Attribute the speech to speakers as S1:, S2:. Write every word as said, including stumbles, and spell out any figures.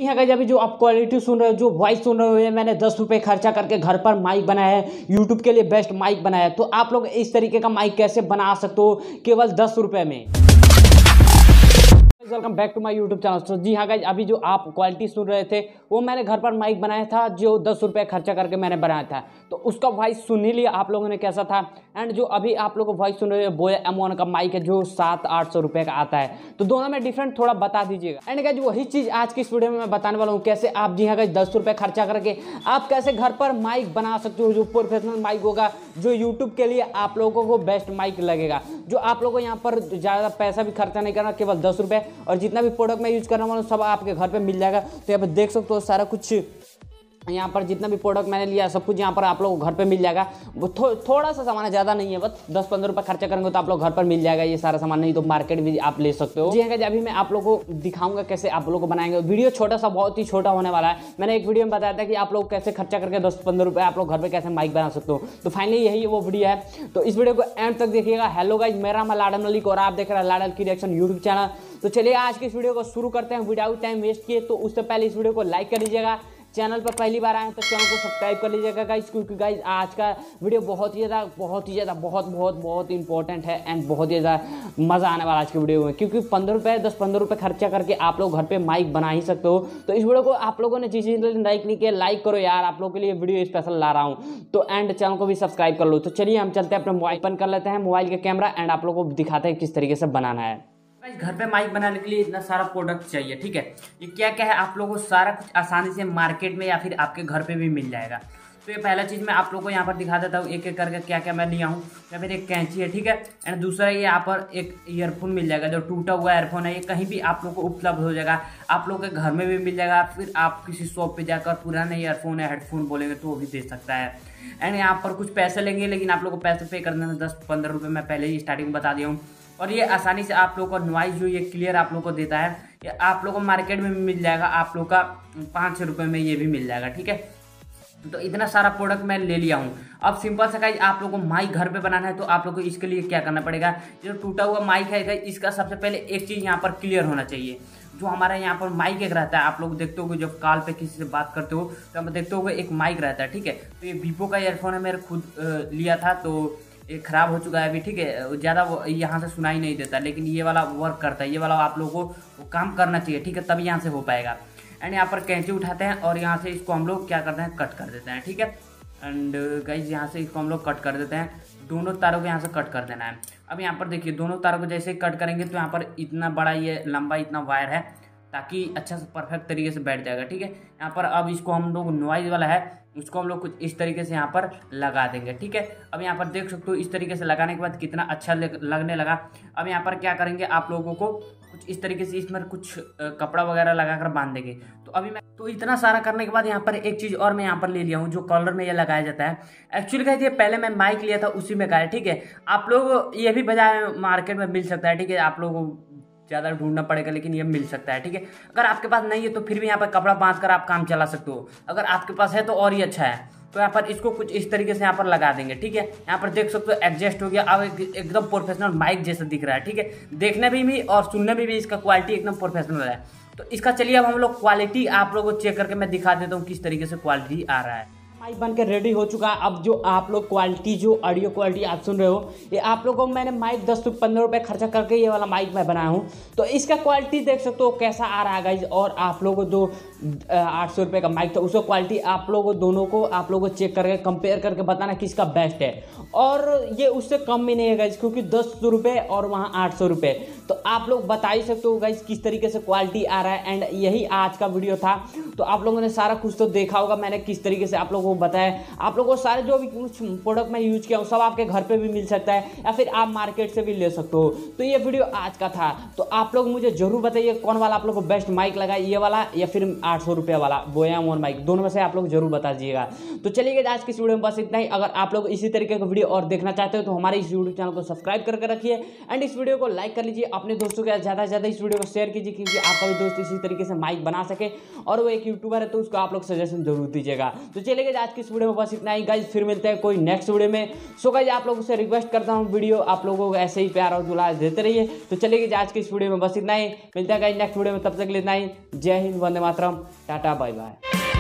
S1: यहाँ का अभी जो आप क्वालिटी सुन रहे हो, जो वॉइस सुन रहे हो, मैंने दस रुपये खर्चा करके घर पर माइक बनाया है, यूट्यूब के लिए बेस्ट माइक बनाया है। तो आप लोग इस तरीके का माइक कैसे बना सकते हो केवल दस रुपये में। Welcome back to my YouTube channel. तो जी हाँ गाइज, अभी जो आप क्वालिटी सुन रहे थे वो मैंने घर पर माइक बनाया था, जो दस रुपये खर्चा करके मैंने बनाया था। तो उसका वॉइस सुन ही लिया आप लोगों ने कैसा था। एंड जो अभी आप लोगों को वॉइस सुन रहे हो बोया एम वन का माइक है, जो सात आठ सौ रुपये का आता है। तो दोनों में डिफरेंट थोड़ा बता दीजिएगा। एंड गाइज वही चीज़ आज की इस वीडियो में मैं बताने वाला हूँ, कैसे आप जी हाँ गाइज दस रुपये खर्चा करके आप कैसे घर पर माइक बना सकते हो, जो प्रोफेशनल माइक होगा, जो यूट्यूब के लिए आप लोगों को बेस्ट माइक लगेगा, जो आप लोगों को यहाँ पर ज़्यादा पैसा भी खर्चा नहीं करना, केवल दस रुपये, और जितना भी प्रोडक्ट मैं यूज़ करने वाला हूँ सब आपके घर पे मिल जाएगा। तो यहाँ पर देख सकते हो सारा कुछ, यहाँ पर जितना भी प्रोडक्ट मैंने लिया सब कुछ यहाँ पर आप लोगों को घर पे मिल जाएगा। वो थो, थोड़ा सा सामान है, ज़्यादा नहीं है, बस दस पंद्रह रुपये खर्चा करेंगे तो आप लोग घर पर मिल जाएगा ये सारा सामान। नहीं तो मार्केट भी आप ले सकते हो। जी हाँ, अभी मैं आप लोगों को दिखाऊंगा कैसे आप लोगों को बनाएंगे। वीडियो छोटा सा, बहुत ही छोटा होने वाला है। मैंने एक वीडियो में बताया था कि आप लोग कैसे खर्चा करके दस पंद्रह रुपये आप लोग घर पर कैसे माइक बना सकते हो। तो फाइनली यही वो वीडियो है, तो इस वीडियो को एंड तक देखिएगा। हेलो गाइज, मेरा नाम लाडल मलिक और आप देख रहे हैं लाडल की रिएक्शन यूट्यूब चैनल। तो चलिए आज की इस वीडियो को शुरू करते हैं विदाउट टाइम वेस्ट किए। तो उससे पहले इस वीडियो को लाइक कर लीजिएगा, चैनल पर पहली बार आए तो चैनल को सब्सक्राइब कर लीजिएगा गाइस, क्योंकि गाइस आज का वीडियो बहुत ही ज़्यादा बहुत ही ज़्यादा बहुत बहुत बहुत इंपॉर्टेंट है एंड बहुत ही ज़्यादा मज़ा आने वाला आज के वीडियो में। क्योंकि पंद्रह रुपये दस पंद्रह रुपये खर्चा करके आप लोग घर पे माइक बना ही सकते हो। तो इस वीडियो को आप लोगों ने जिस लाइक नहीं किया, लाइक करो यार, आप लोगों के लिए वीडियो स्पेशल ला रहा हूँ। तो एंड चैनल को भी सब्सक्राइब कर लो। तो चलिए हम चलते हैं अपने मोबाइल ओपन कर लेते हैं, मोबाइल के कैमरा, एंड आप लोगों को दिखाते हैं किस तरीके से बनाना है। घर पे माइक बनाने के लिए इतना सारा प्रोडक्ट चाहिए, ठीक है। ये क्या क्या है आप लोगों को सारा कुछ आसानी से मार्केट में या फिर आपके घर पे भी मिल जाएगा। तो ये पहला चीज़ मैं आप लोगों को यहाँ पर दिखा देता हूँ एक एक करके क्या क्या मैं लिया हूँ। या फिर एक कैंची है, ठीक है। एंड दूसरा ये यहाँ पर एक ईयरफोन मिल जाएगा, जो टूटा हुआ ईयरफोन है, ये कहीं भी आप लोग को उपलब्ध हो जाएगा। आप लोग के घर में भी मिल जाएगा, फिर आप किसी शॉप पे जाकर पुराने ईयरफोन या हेडफोन बोलेंगे तो वो भी दे सकता है। एंड यहाँ पर कुछ पैसे लेंगे, लेकिन आप लोग को पैसे पे करने में दस पंद्रह रुपये मैं पहले ही स्टार्टिंग बता दिया हूँ। और ये आसानी से आप लोग का नॉइज जो ये क्लियर आप लोग को देता है, ये आप लोग को मार्केट में मिल जाएगा, आप लोग का पाँच सौ रुपये में ये भी मिल जाएगा, ठीक है। तो इतना सारा प्रोडक्ट मैं ले लिया हूँ। अब सिंपल सा गाइस, आप लोगों को माइक घर पे बनाना है तो आप लोग को इसके लिए क्या करना पड़ेगा। जो टूटा हुआ माइक है गाइस, इसका सबसे पहले एक चीज़ यहाँ पर क्लियर होना चाहिए। जो हमारा यहाँ पर माइक एक रहता है, आप लोग देखते हो जब कॉल पे किसी से बात करते हो तो हम देखते हो एक माइक रहता है, ठीक है। तो ये वीवो का ईयरफोन है, मेरे खुद लिया था, तो ये ख़राब हो चुका है अभी, ठीक है। ज़्यादा यहाँ से सुनाई नहीं देता, लेकिन ये वाला वर्क करता है। ये वाला आप लोगों को वो काम करना चाहिए, ठीक है, तभी यहाँ से हो पाएगा। एंड यहाँ पर कैंची उठाते हैं और यहाँ से इसको हम लोग क्या करते हैं, कट कर देते हैं, ठीक है। एंड गाइस यहाँ से इसको हम लोग कट कर देते हैं, दोनों तारों को यहाँ से कट कर देना है। अब यहाँ पर देखिए, दोनों तारों को जैसे कट करेंगे तो यहाँ पर इतना बड़ा ये लंबा इतना वायर है, ताकि अच्छा से परफेक्ट तरीके से बैठ जाएगा, ठीक है। यहाँ पर अब इसको हम लोग नॉइज वाला है, उसको हम लोग कुछ इस तरीके से यहाँ पर लगा देंगे, ठीक है। अब यहाँ पर देख सकते हो इस तरीके से लगाने के बाद कितना अच्छा लगने लगा। अब यहाँ पर क्या करेंगे, आप लोगों को कुछ इस तरीके से इसमें कुछ कपड़ा वगैरह लगाकर बांध देंगे। तो अभी मैं तो इतना सारा करने के बाद यहाँ पर एक चीज़ और मैं यहाँ पर ले लिया हूँ, जो कॉलर में ये लगाया जाता है। एक्चुअली कहते हैं पहले मैं माइक लिया था उसी में का है, ठीक है। आप लोग ये भी बाजार मार्केट में मिल सकता है, ठीक है। आप लोगों को ज़्यादा ढूंढना पड़ेगा, लेकिन ये मिल सकता है, ठीक है। अगर आपके पास नहीं है तो फिर भी यहाँ पर कपड़ा बांध कर आप काम चला सकते हो। अगर आपके पास है तो और ही अच्छा है। तो यहाँ पर इसको कुछ इस तरीके से यहाँ पर लगा देंगे, ठीक है। यहाँ पर देख सकते हो एडजस्ट हो गया, अब एक, एकदम प्रोफेशनल माइक जैसा दिख रहा है, ठीक है। देखने में भी और सुनने में भी इसका क्वालिटी एकदम प्रोफेशनल है। तो इसका चलिए अब हम लोग क्वालिटी आप लोगों को चेक करके मैं दिखा देता हूँ किस तरीके से क्वालिटी आ रहा है। माइक बन के रेडी हो चुका है। अब जो आप लोग क्वालिटी, जो ऑडियो क्वालिटी आप सुन रहे हो, ये आप लोगों को मैंने माइक दस पंद्रह रुपये खर्चा करके ये वाला माइक मैं बनाया हूँ। तो इसका क्वालिटी देख सकते हो कैसा आ रहा है गाइज। और आप लोगों को जो आठ सौ रुपये का माइक था उसका क्वालिटी आप लोगों दोनों को आप लोगों को चेक करके कंपेयर करके बताना किसका बेस्ट है। और ये उससे कम भी नहीं है गाइज, क्योंकि दस सौ रुपये और वहाँ आठ सौ रुपये। तो आप लोग बता ही सकते हो गाइज किस तरीके से क्वालिटी आ रहा है। एंड यही आज का वीडियो था। तो आप लोगों ने सारा कुछ तो देखा होगा मैंने किस तरीके से आप लोगों को बताया। आप लोगों को सारे जो भी कुछ प्रोडक्ट मैं यूज किया हूँ सब आपके घर पे भी मिल सकता है, या फिर आप मार्केट से भी ले सकते हो। तो ये वीडियो आज का था। तो आप लोग मुझे जरूर बताइए कौन वाला आप लोग को बेस्ट माइक लगा, ये वाला या फिर आठ सौ रुपये वाला बोया वन माइक, दोनों में से आप लोग जरूर बता दीजिएगा। तो चलिए आज की इस वीडियो में बस इतना ही। अगर आप लोग इसी तरीके का वीडियो और देखना चाहते हो तो हमारे इस यूट्यूब चैनल को सब्सक्राइब करके रखिए, एंड इस वीडियो को लाइक कर लीजिए, अपने दोस्तों के ज़्यादा से ज़्यादा इस वीडियो को शेयर कीजिए, क्योंकि आपका भी दोस्त इसी तरीके से माइक बना सके और वो एक एक यूट्यूबर है तो उसको आप लोग सजेशन जरूर दीजिएगा। तो चलिए गाइस आज की इस वीडियो में बस इतना ही गाइस, फिर मिलते हैं कोई नेक्स्ट वीडियो में। सो गाइस आप लोगों से रिक्वेस्ट करता हूँ वीडियो आप लोगों को ऐसे ही प्यार और दुलार देते रहिए। तो चलिए गाइस आज की इस वीडियो में बस इतना ही, मिलते हैं गाइस नेक्स्ट वीडियो में, तब तक के लिए इतना ही। जय हिंद, वंदे मातरम, टाटा बाय बाय।